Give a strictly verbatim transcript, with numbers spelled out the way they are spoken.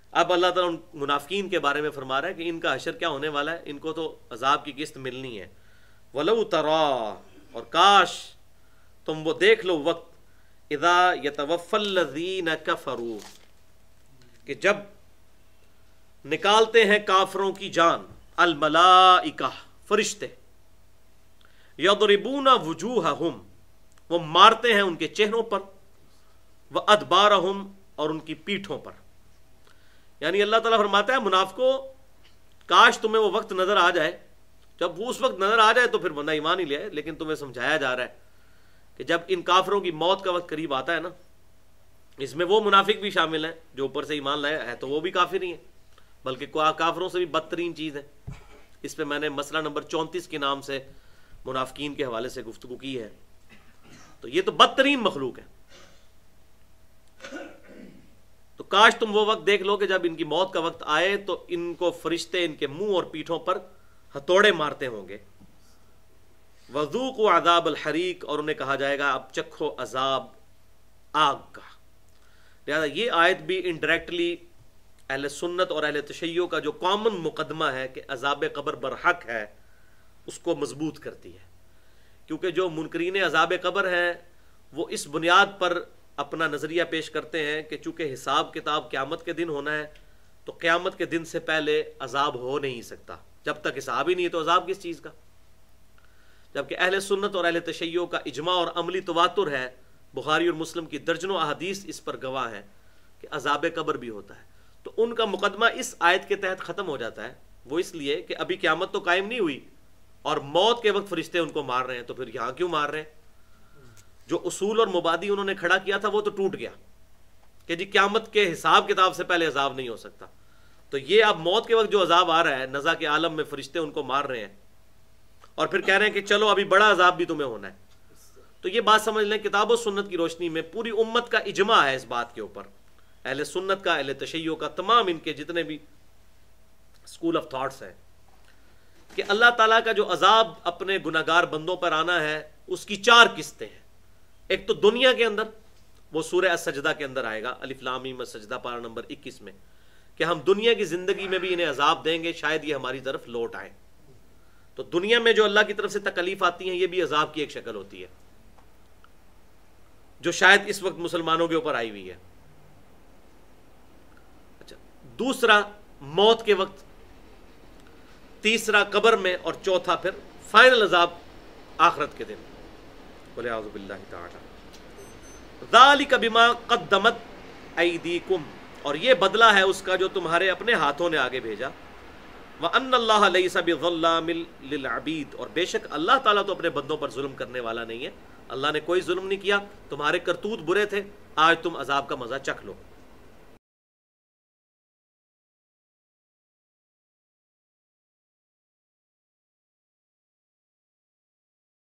اب اللہ تعالیٰ ان منافقین کے بارے میں فرما رہا ہے کہ ان کا حشر کیا ہونے والا ہے، ان کو تو عذاب کی قسط ملنی ہے. وَلَوْ تَرَا، اور کاش تم وہ دیکھ لو وقت، اِذَا يَتَوَفَّى الَّذِينَ كَفَرُوا، کہ جب نکالتے ہیں کافروں کی جان، الملائکہ، فرشتے، یضربون وجوہہم، وہ مارتے ہیں ان کے چہروں پر، وادبارہم، اور ان کی پیٹھوں پر. یعنی اللہ تعالیٰ فرماتا ہے منافقوں کاش تمہیں وہ وقت نظر آ جائے. جب وہ اس وقت نظر آ جائے تو پھر بندہ ایمان ہی لے آئے، لیکن تمہیں سمجھایا جا رہا ہے کہ جب ان کافروں کی موت کا وقت قریب آتا ہے نا، اس میں وہ منافق بھی شامل ہیں جو اوپر سے ایمان لائے ہے تو وہ بھی کافر ہی ہیں، بلکہ کافروں سے بھی بدترین چیز ہے. اس پہ میں نے مسئلہ نمبر چونتیس کے نام سے منافقین کے حوالے سے گفتگو کی ہے. تو یہ تو بدترین مخلوق ہے. تو کاش تم وہ وقت دیکھ لو کہ جب ان کی موت کا وقت آئے تو ان کو فرشتے ان کے منہ اور پیٹھوں پر ہتھوڑے مارتے ہوں گے. وذوقوا عذاب الحریق، اور انہیں کہا جائے گا اب چکھو عذاب آگ کا. لہذا یہ آیت بھی انڈائریکٹلی اہل سنت اور اہل تشیع کا جو کامن مقدمہ ہے کہ عذاب قبر برحق ہے اس کو مضبوط کرتی ہے. کیونکہ جو منکرین عذاب قبر ہیں وہ اس بنیاد پر اپنا نظریہ پیش کرتے ہیں کہ چونکہ حساب کتاب قیامت کے دن ہونا ہے تو قیامت کے دن سے پہلے عذاب ہو نہیں سکتا. جب تک حساب ہی نہیں ہے تو عذاب کس چیز کا؟ جبکہ اہل سنت اور اہل تشیع کا اجماع اور عملی تواتر ہے، بخاری اور مسلم کی درجنوں احادیث اس پر گواہ ہیں کہ عذاب قبر بھی ہوتا ہے. تو ان کا مقدمہ اس آیت کے تحت ختم ہو جاتا ہے. وہ اس لیے کہ ابھی قیامت تو قائم نہیں ہوئی اور موت کے وقت فرشتے ان کو مار رہے ہیں، تو پھر یہاں کیوں مار رہے ہیں؟ جو اصول اور مبادی انہوں نے کھڑا کیا تھا وہ تو ٹوٹ گیا کہ جی قیامت کے حساب کتاب سے پہلے عذاب نہیں ہو سکتا. تو یہ اب موت کے وقت جو عذاب آ رہا ہے، نزا کے عالم میں فرشتے ان کو مار رہے ہیں اور پھر کہہ رہے ہیں کہ چلو ابھی بڑا عذاب بھی تمہیں ہونا ہے. تو یہ بات سمجھ لیں کتاب و سنت کی روشنی میں پوری امت کا اجماع ہے اس بات کے اوپر، اہل سنت کا، اہل تشیع کا، تمام ان کے جتنے بھی اسکول آف تھاٹس ہیں، کہ اللہ تعالیٰ کا جو عذاب اپنے گناہگار بندوں پر آنا ہے اس کی چار قسطیں ہیں. ایک تو دنیا کے اندر، وہ سورہ السجدہ کے اندر آئے گا، الف لام میم السجدہ پارہ نمبر اکیس میں، کہ ہم دنیا کی زندگی میں بھی انہیں عذاب دیں گے شاید یہ ہماری طرف لوٹ آئیں. تو دنیا میں جو اللہ کی طرف سے تکلیف آتی ہیں یہ بھی عذاب کی ایک شکل ہوتی ہے جو شاید اس وقت مسلمانوں کے اوپر آئی ہوئی ہے. اچھا، دوسرا موت کے وقت، تیسرا قبر میں، اور چوتھا پھر فائنل عذاب آخرت کے دن. وَلِعَوْذُ بِاللَّهِ تَعَالَى ذَلِكَ بِمَا قَدَّمَتْ أَيْدِيكُمْ، اور یہ بدلہ ہے اس کا جو تمہارے اپنے ہاتھوں نے آگے بھیجا. وَأَنَّ اللَّهَ لَيْسَ بِظَلَّامٍ لِلْعَبِيدِ، اور بے شک اللہ تعالیٰ تو اپنے بندوں پر ظلم کرنے والا نہیں ہے. اللہ نے کوئی ظلم نہیں کیا، تمہارے کرتوت برے تھے، آج تم عذاب کا مزہ چکھ لو.